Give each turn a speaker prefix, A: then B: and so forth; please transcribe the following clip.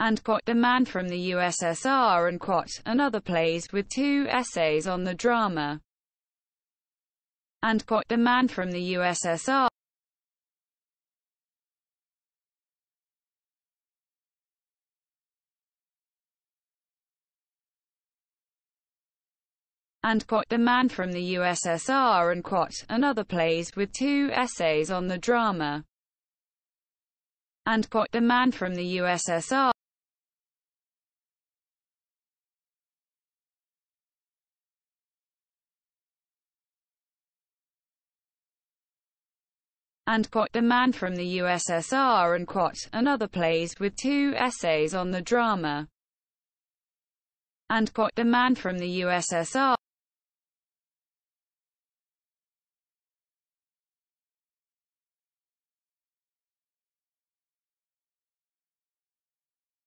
A: and quote The Man from the USSR and quote another plays with 2 essays on the drama and quote The Man from the USSR and quote The Man from the USSR and quote another plays with 2 essays on the drama and quote The Man from the USSR and quote The Man from the USSR and quote another plays with 2 essays on the drama and quote The Man from the USSR